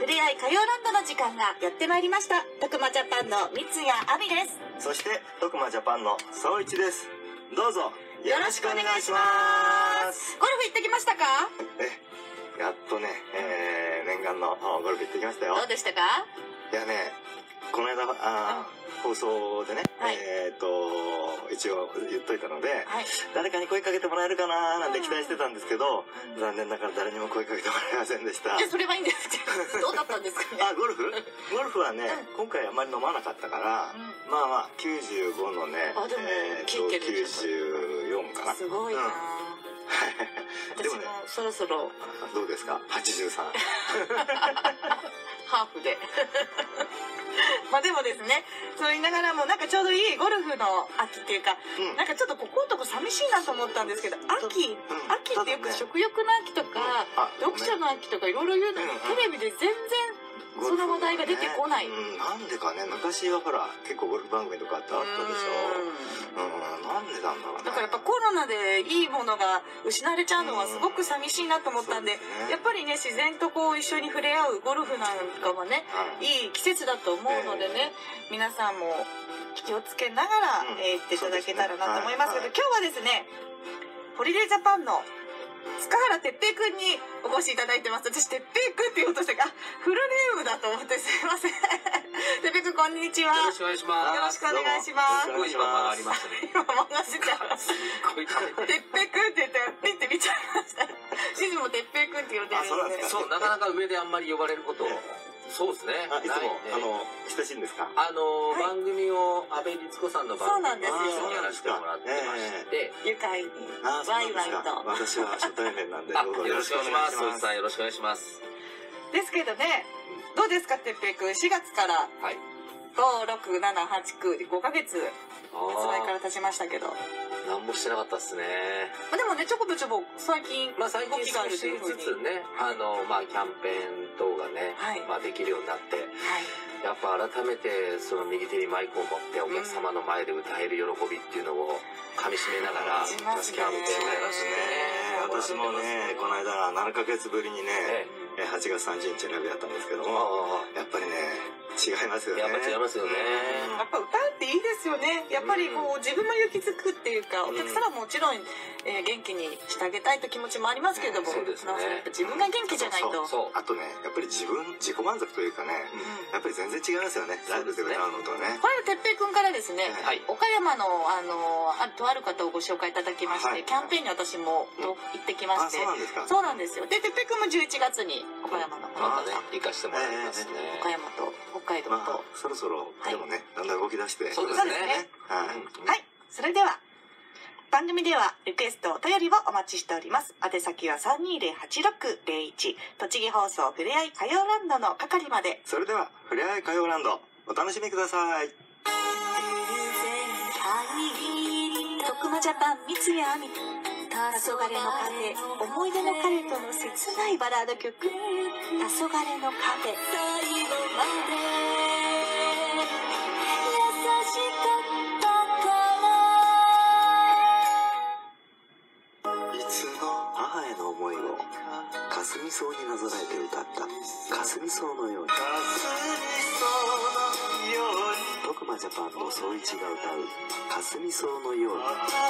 ふれあい歌謡ランドの時間がやってまいりました。徳間ジャパンの三谷亜美です。 そして徳間ジャパンの総一です。どうぞよろしくお願いします。 ゴルフ行ってきましたか？ やっとね、念願のゴルフ行ってきましたよ。 どうでしたか？ いやね、この間放送でね、 はい、 一応言っといたので、 はい、 誰かに声かけてもらえるかななんて期待してたんですけど、残念ながら誰にも声かけてもらえませんでした。 いや、それはいいんですけど、どうだったんですかね。 ゴルフはね、今回あまり飲まなかったから、まあ95のね、94かな。 すごいな。私もそろそろ。 どうですか83。 ハーフで。まあでもですね、そう言いながらもなんかちょうどいいゴルフの秋っていうか、なんかちょっとここのとこ寂しいなと思ったんですけど、秋ってよく食欲の秋とか読書の秋とかいろいろ言うのに、テレビで全然その話題が出てこない。 なんでかね、昔はほら結構ゴルフ番組とかあったでしょ。なんでなんだろうね。 だからやっぱコロナでいいものが失われちゃうのはすごく寂しいなと思ったんで、やっぱりね、自然とこう一緒に触れ合うゴルフなんかはね、いい季節だと思うのでね、皆さんも気をつけながら行っていただけたらなと思いますけど、今日はですね、ホリデージャパンの塚原哲平くんにお越しいただいてます。私、哲平くんって言おうとしたが、フルネームだと思ってすいません。哲平くん、こんにちは。 よろしくお願いします。 よろしくお願いします。 すごい今曲がりましたね。 今曲がしちゃいました。哲平くんって言ってピッて見ちゃいました。主人も哲平くんって呼んでるんで。 そう、なかなか上であんまり呼ばれること。そうですね。 いつも親しいんですか？ 番組を阿部律子さんの番組をやらせてもらってまして、 愉快にワイワイと。 私は初対面なんで、 よろしくお願いします。総一さんよろしくお願いします。 ですけどね、どうですか哲平くん、4月から5、6、7、8、9、5ヶ月発売から経ちましたけど。 何もしてなかったっすね。 でもね、ちょこちょこ最近最近少しずつね、キャンペーン等がね、できるようになって、やっぱ改めてその右手にマイクを持ってお客様の前で歌える喜びっていうのをかみしめながらキャンペーンをやらせてね。 私もね、この間7ヶ月ぶりにね、8月30日ライブやったんですけども、やっぱりね、違いますよね。 やっぱ違いますよね。 やっぱ歌っていいですよね。やっぱりこう自分も勇気づくっていうか、お客様ももちろん元気にしてあげたいと気持ちもありますけども、自分が元気じゃないと。 あとね、やっぱり自己満足というかね、やっぱり全然違いますよね。ライブで歌うのとね。 これ哲平くんからですね、岡山のとある方をご紹介いただきまして、キャンペーンに私も行ってきまして。そうなんですよ。で、哲平くんも11月に岡山の方ね、行かしてもらいますね。 岡山と北海道と。 そろそろでもね、だんだん動き出して。 そうですね。はい。それでは番組ではリクエストお便りをお待ちしております。宛先は320-8601、栃木放送ふれあい歌謡ランドの係まで。 それではふれあい歌謡ランドお楽しみください。 徳間ジャパン三谷亜美、黄昏の風、思い出の彼との切ないバラード曲、黄昏の風。 母への思いをかすみ草になぞらえて歌ったかすみ草のように。徳間ジャパンの総一が歌うかすみ草のように。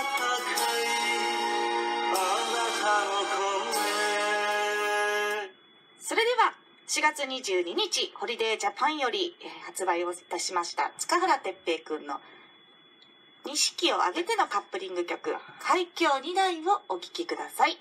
それでは4月22日ホリデージャパンより発売をいたしました塚原哲平くんの錦を上げてのカップリング曲海峡2台をお聴きください。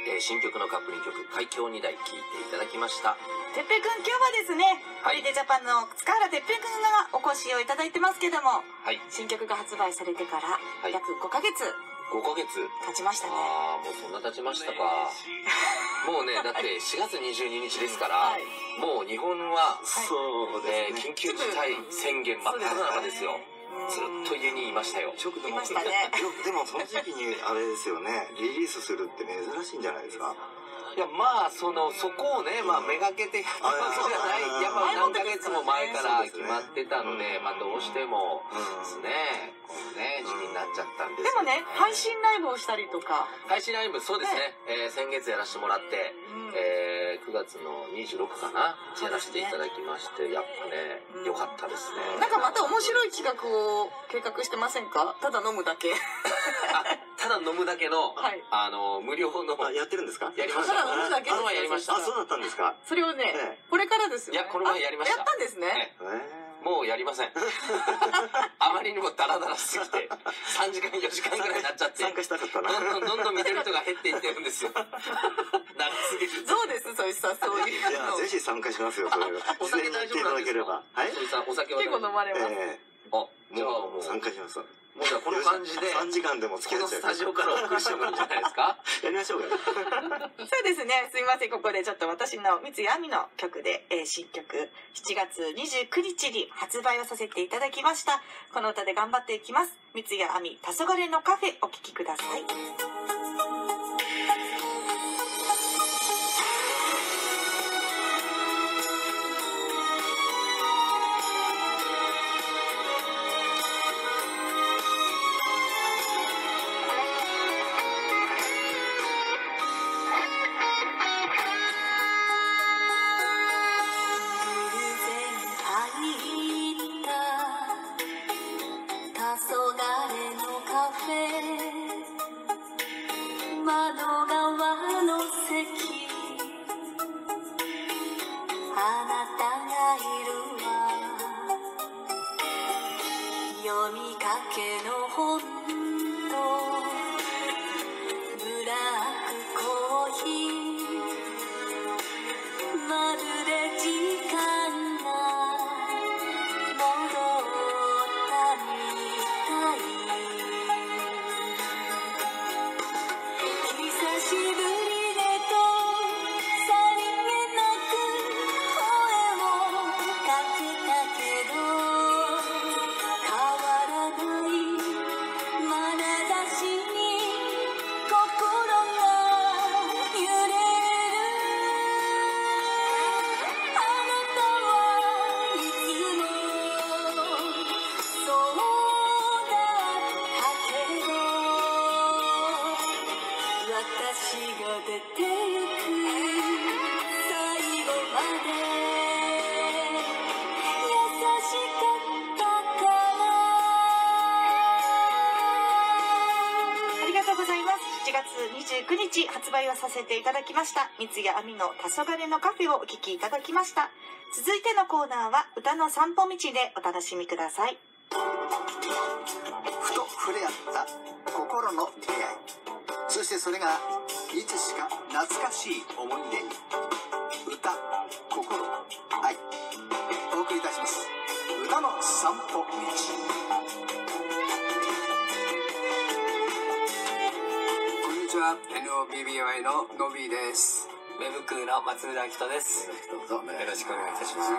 新曲のカップリング曲「海峡2台」聴いていただきました。 てっぺいくん、今日はですね、ホリデージャパンの塚原てっぺいくんがお越しをいただいてますけども、新曲が発売されてから約5ヶ月経ちましたね。 ああ、もうそんな経ちましたか。もうね、だって4月22日ですから、もう日本は、緊急事態宣言真っ只中ですよ。ずっと家にいましたよ。 いましたね。 でもその時期にあれですよね、リリースするって珍しいんじゃないですか。 いや、まあそこをね、めがけてやったわけじゃない。やっぱ何ヶ月も前から決まってたので、どうしてもですね、このね時期になっちゃったんです。 でもね、配信ライブをしたりとか。 配信ライブ、そうですね。先月やらせてもらって、9月の26かな、やらせていただきまして、やっぱね、良かったですね。 なんかまた面白い企画を計画してませんか？ただ飲むだけ。 ただ飲むだけの、無料の。 やってるんですか？ やりました。 ただ飲むだけ。 この前やりました。 あ、そうだったんですか？ それをね、これからですよ。 いや、この前やりました。 やったんですね。 もうやりません。あまりにもダラダラしすぎて、3時間4時間ぐらいになっちゃって、 参加したかったな。 どんどん見てる人が減っていってるんですよ。長すぎる。 どうです？そういう。 いや、ぜひ参加しますよ、それは。 お酒大丈夫なんですか？はい。お酒は結構飲まれます。 あ、 じゃあもう参加します。 もうじゃあこの感じで 3時間でも付き合っちゃう。 このスタジオからお送りしてもいいんじゃないですか？ やりましょうか。 そうですね、すいません、ここでちょっと私の三井亜美の曲で、新曲7月29日に発売をさせていただきました。この歌で頑張っていきます。三井亜美黄昏のカフェ、お聴きください。29日発売をさせていただきました三井亜美の黄昏のカフェをお聴きいただきました。続いてのコーナーは歌の散歩道でお楽しみください。 ふと触れ合った心の出会い、そしてそれがいつしか懐かしい思い出に。歌、心、愛、お送りいたします歌の散歩道。NOBBY のノビーです。 ウェブクーの松浦明人です。 どうぞよろしくお願いいたします。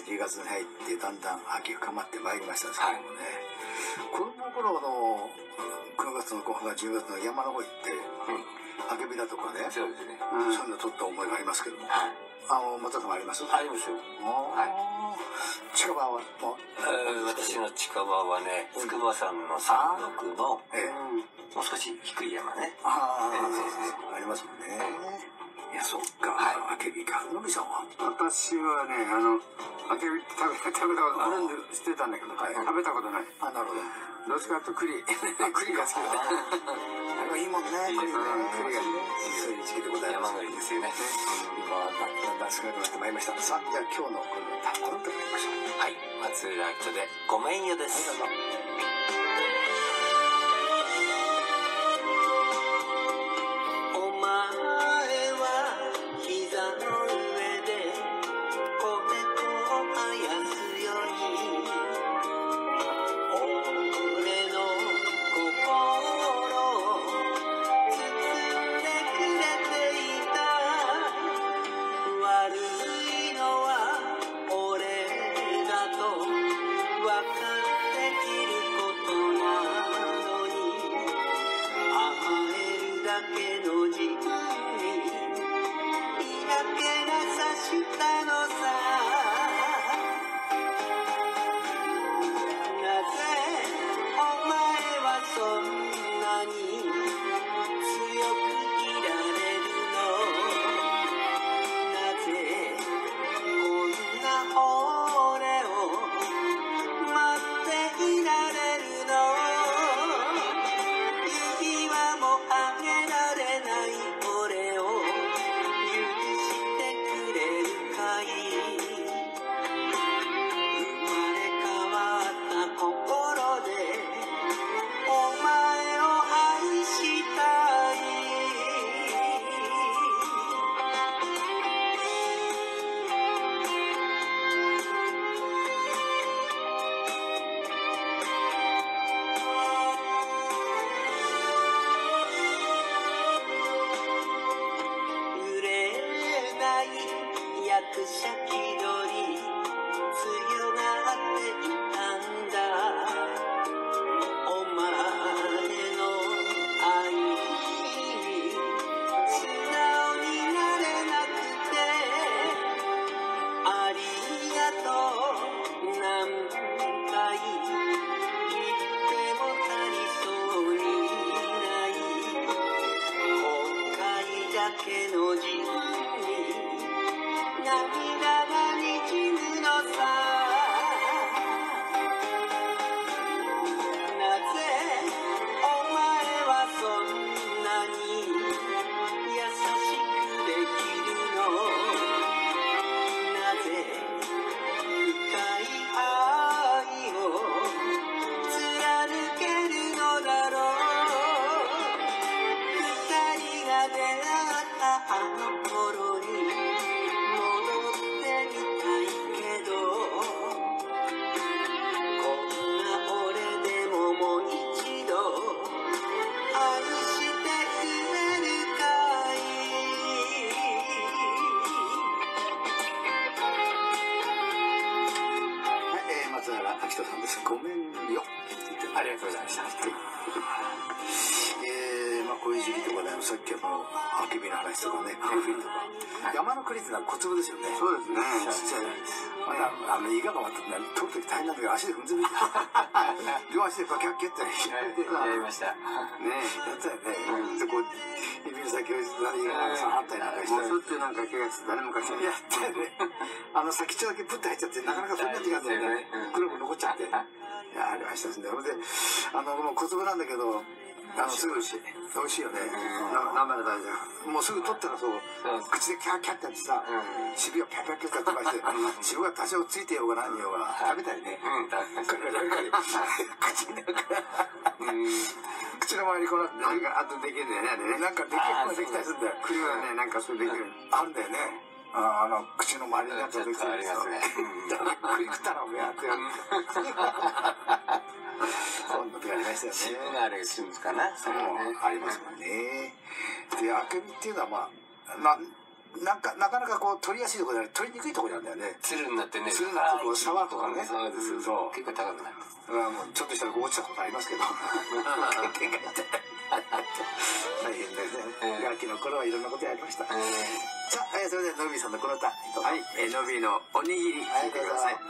10月に入ってだんだん秋深まってまいりましたですけどもね、子供の頃の9月の後半が10月の山の方行って、あけびだとかね、 そうですね、 そんな撮った思いがありますけども、松田さんもあります？ ありますよ。 近場は私の近場はね、筑波山の山麓のもう少し低い山ね。 ありますもんね。いや、そっか。あけびか。のびさんは？ 私はね、あけびって食べたことあるんで知ってたんだけど、食べたことない。 なるほど。 どっちかというと栗が好きだ。 あれはいいもんね。栗がそういう時期でございます。 山栗ですよね。 今だんだん少なくなってまいりました。さあ、じゃあ今日のこの歌を歌いましょう。 はい、松浦明人でごめんよです。 お前松原明人さんです。ごめんよって言ってありがとうございました。 こういう時期とかね、さっきあけびの話とかね、冬とか。山の栗ってのは小粒ですよね。 そうですね。 ちっちゃい。まだ、イガがまた取るとき大変なんだけど、足で踏んづけて。両足でバキャッキャってやりました。 ねやったよね。で、こう、指の先をイガがさ、あったりなんかして。 もうしょっちゅうなんか怪我して誰もかしらやったよね。先っちょだけプッと入っちゃって、なかなかそんな時間でね、黒く残っちゃって。いや、ありましたですね。で、小粒なんだけど、すぐ美味しい。美味しいよね。生で食べて。もうすぐ取ったらそう、口でキャーキャーってやってさ、渋をピャピャピャって飛ばして、渋が多少ついてようが何ようが食べたりね。口の周りこの、 なんかあとできるんだよね、あれね。 なんかできたりするんだよ。 栗はね、なんかそうできる。 あるんだよね。口の周りになったらできてる。 ありますね。 栗食ったらおやってやる。そんな時ありましたよね。 渋があれするんですかな。 ありますもんね。で、あけびっていうのはなかなかこう取りやすいところじゃない、取りにくいところなんだよね。 つるになってね。 つるになってこう沢とかね。 そうです。そう。結構高くなる。 もうちょっとしたら落ちたことありますけど。経験が大変ですね。ガキの頃はいろんなことやりました。さあ、それではノビーさんのこの歌。はい、 ノビーのおにぎり聞いてください。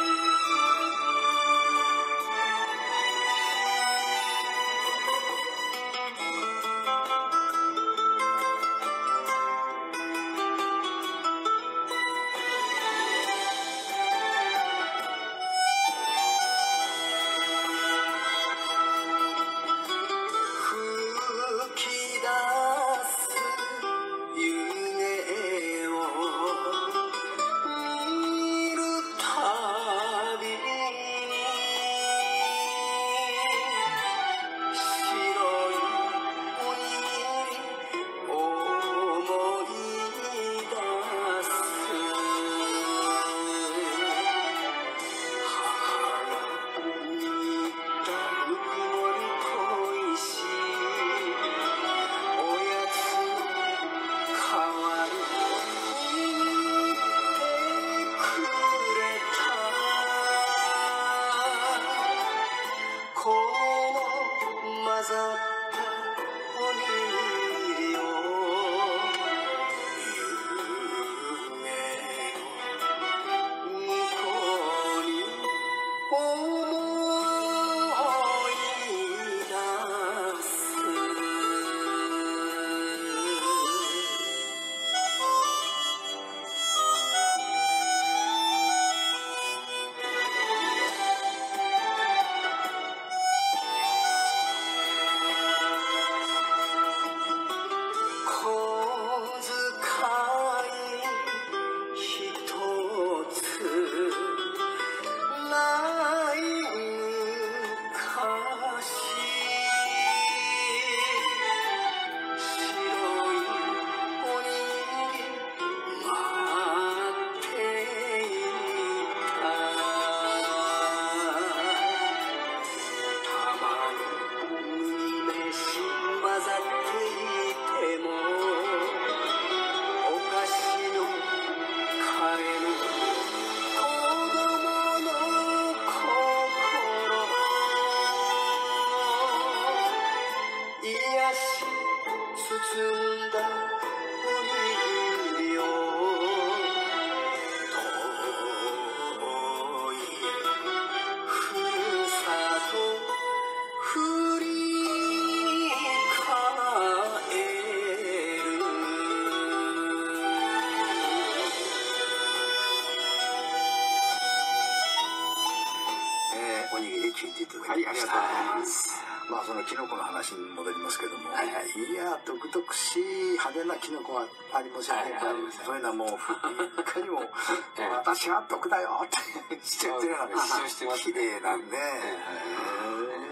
そのキノコの話に戻りますけども、いや独々しい派手なキノコはありませんね。そういうのはもういかにも私は毒だよってしちゃってるような綺麗なんで、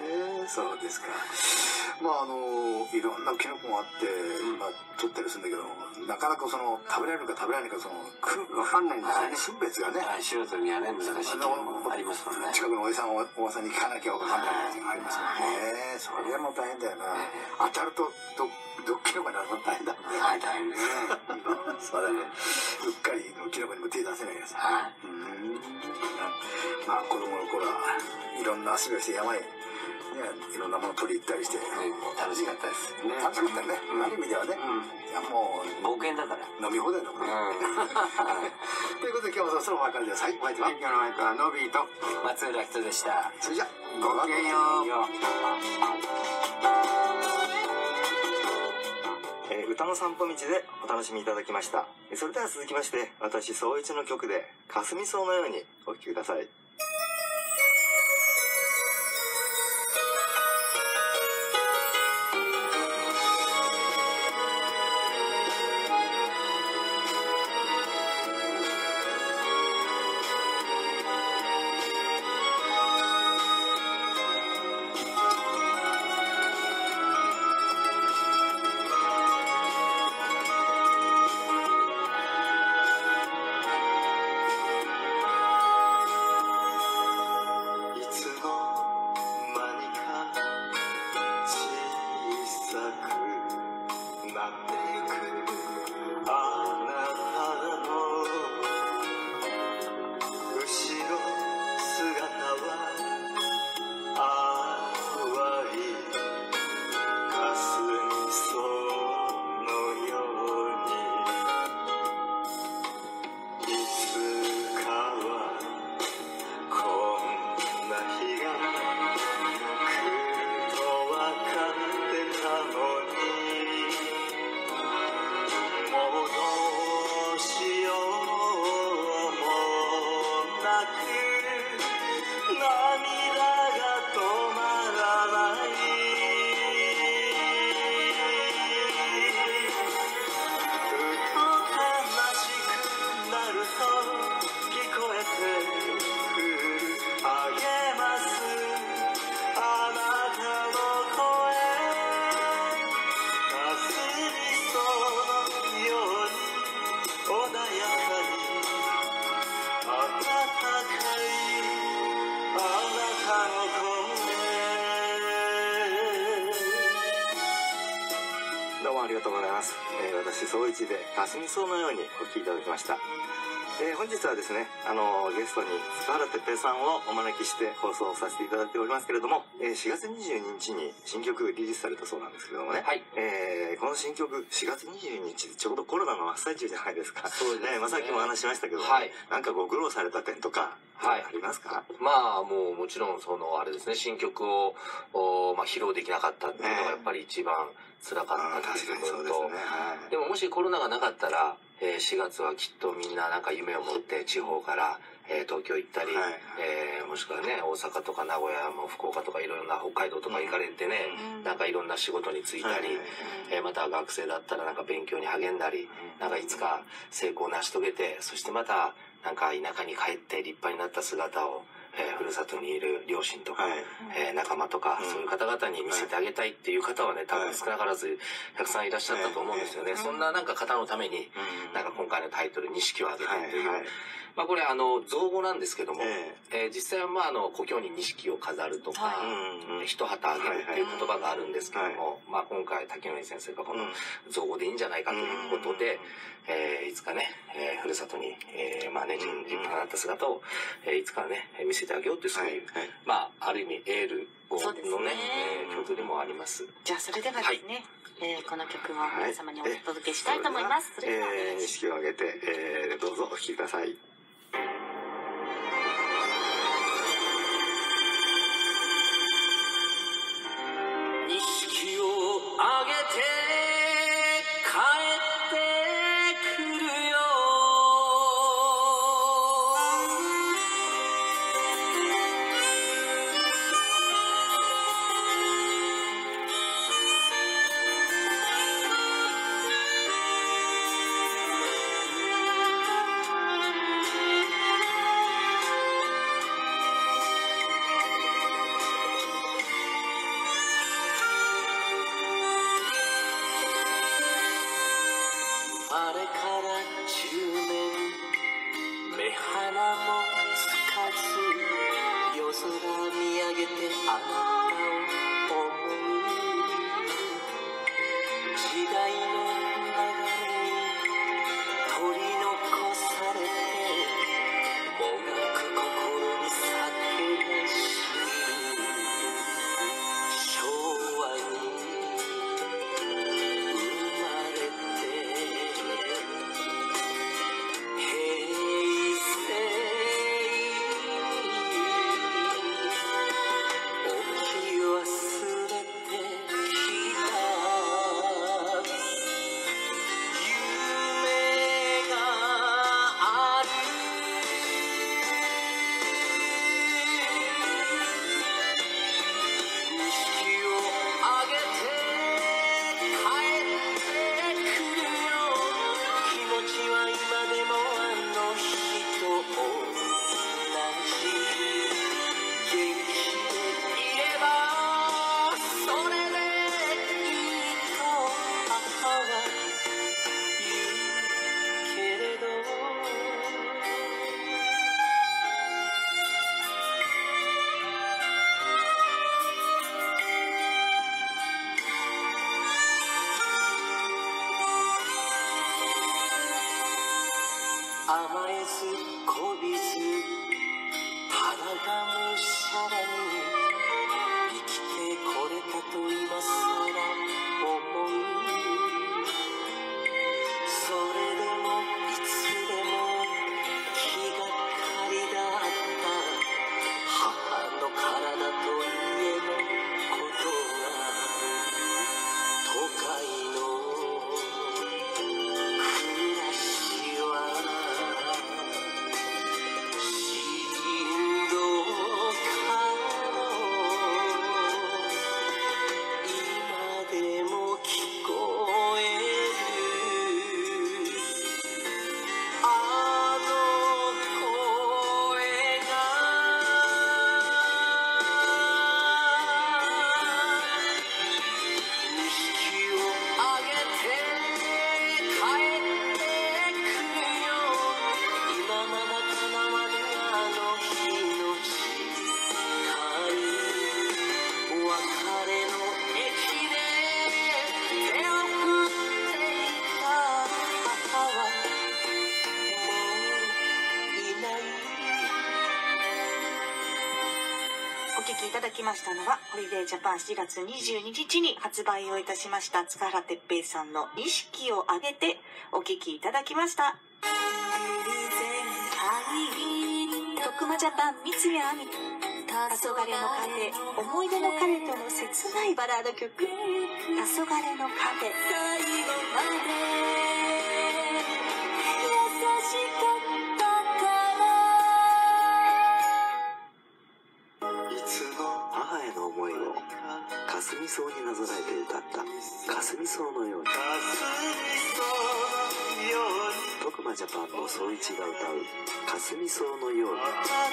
そうですか。まあいろんなキノコがあって、取ったりするんだけど、なかなかその食べられるか食べられないか分かんないんですよね。分別がね。 素人にはね難しいのありますもんね。 近くのおじさんおばさんに聞かなきゃ分かんないやつがありますもんね。それはもう大変だよな。当たるとどっキノコになるの大変だもんね。 はい、大変です。 そうだね。うっかりキノコにも手出せないやつ。まあ子供の頃はいろんな遊びをして山へいろんなもの取り行ったりして楽しかったですね。 楽しかったね。ある意味ではね。いやもう冒険だから飲み放題だもんね。ということで今日もそろそろお別れです。はい。お相手は今日の相手はノビーと松浦人でした。 それじゃごきげんよう。歌の散歩道でお楽しみいただきました。それでは続きまして私総一の曲で霞草のようにお聴きください。どうもありがとうございます。私総一で霞草のようにお聴きいただきました。本日はですねゲストに塚原哲平さんをお招きして放送させていただいておりますけれども、4月22日に新曲リリースされたそうなんですけどもね、はい、この新曲4月22日ちょうどコロナの真っ最中じゃないですか。そうですね。さっきも話しましたけど、はい、なんかご苦労された点とかありますか？ まあもちろんあれですね、新曲を披露できなかったっていうのがやっぱり一番辛かったですけど、でももしコロナがなかったら4月はきっとみんななんか夢を持って地方から東京行ったり、もしくはね大阪とか名古屋も福岡とかいろんな北海道とか行かれてね、なんかいろんな仕事に就いたり、また学生だったらなんか勉強に励んだり、なんかいつか成功を成し遂げて、そしてまたなんか田舎に帰って立派になった姿をふるさとにいる両親とか、仲間とか、そういう方々に見せてあげたいっていう方はね、多分少なからずたくさんいらっしゃったと思うんですよね。そんななんか方のために、なんか今回のタイトル「錦をあげて」という、これ造語なんですけども、実際は故郷に錦を飾るとか、一旗あげるっていう言葉があるんですけども、今回滝野先生がこの造語でいいんじゃないかということで、いつかね、ふるさとに立派なった姿をいつかね見せてあげようという、そういうある意味エールのね曲でもあります。 じゃあそれではですね、この曲を皆様にお届けしたいと思います。それでは錦をあげてどうぞお聴きください。 錦をあげて帰ってくるよ、 10年目鼻もつかず夜空見上げてあなたを思う時代の流れに取り残されてもがく心に酒がしみる昭和に生まれて平成置き忘れてきた夢がある錦をあげて帰ってくるよ気持ちは今でもあの日と同じ元気でいればそれでいいと母は言うけれど甘えずこびず腹がむしゃらに生きてこれたと今さら思うそれでもいつでも気がかりだった母の体と家のことが都会の暮らしはしんどかろ今でも聞こえるあの声が錦をあげて帰ってくるよ今まだ叶わぬあの日の誓い別れの駅で手を振っていた母はもういないお聴きいただきましたのはホリデージャパン4月22日に発売をいたしました塚原哲平さんの錦をあげてお聴きいただきました。徳間ジャパン三谷亜美黄昏の風思い出の彼との切ないバラード曲黄昏の風最後まで優しかったからいつも母への思いを霞草になぞらえて歌った霞草のように徳間ジャパンの総一が歌う霞草のように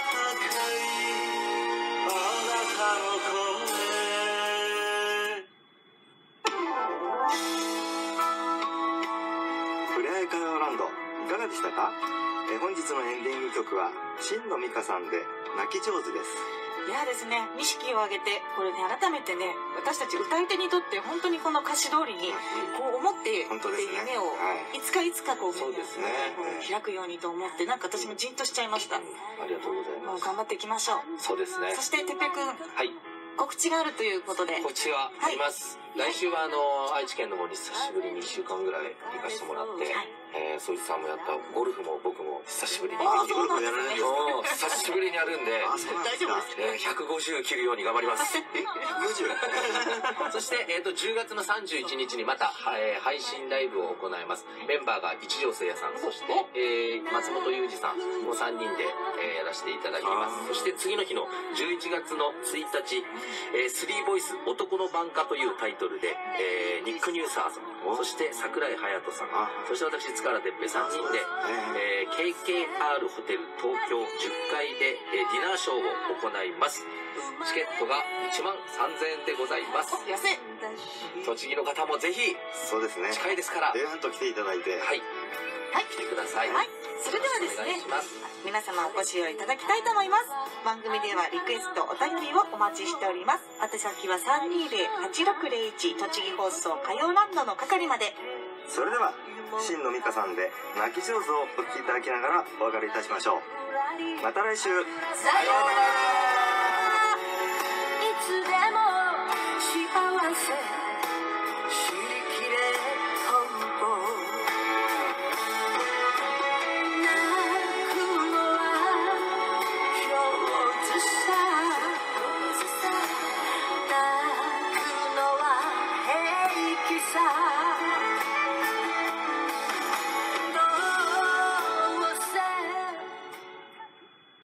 ふれあい歌謡ランドいかがでしたか？本日のエンディング曲は新野美香さんで泣き上手です。 いやですね、錦をあげて、これね、改めてね、私たち歌い手にとって本当にこの歌詞通りに、こう思っていて夢を、いつかこう、 そうですね、 開くようにと思って、なんか私もじんとしちゃいました。 ありがとうございます。 もう頑張っていきましょう。 そうですね。 そして、てっぺいくん。 はい。 告知があるということで。 告知があります。来週は愛知県の方に久しぶりに1週間ぐらい行かせてもらって、そいつさんもやったゴルフも僕も久しぶりにゴルフやられるよ。久しぶりにやるんで、 大丈夫です。 150切るように頑張ります。 150 そして、10月の31日にまた、配信ライブを行います。メンバーが一条聖也さん、そして、松本裕二さんの3人で、やらせていただきます。そして次の日の11月の1日、スリーボイス男の挽歌というタイトルで、ニック・ニューサーさん、そして桜井隼人さん、そして私塚原哲平3人で、KKR ホテル東京10階で、ディナーショーを行います。チケットが13,000円でございます。 安い。 栃木の方もぜひ、 そうですね、 近いですからデーンと来ていただいて、 はい、 来てください。 はい、それではですね、皆様お越しをいただきたいと思います。番組ではリクエストお便りをお待ちしております。宛先は320-8601栃木放送歌謡ランドの係まで。 それでは真の美香さんで泣き上手をお聴きいただきながらお別れいたしましょう。また来週。 さようなら。いつで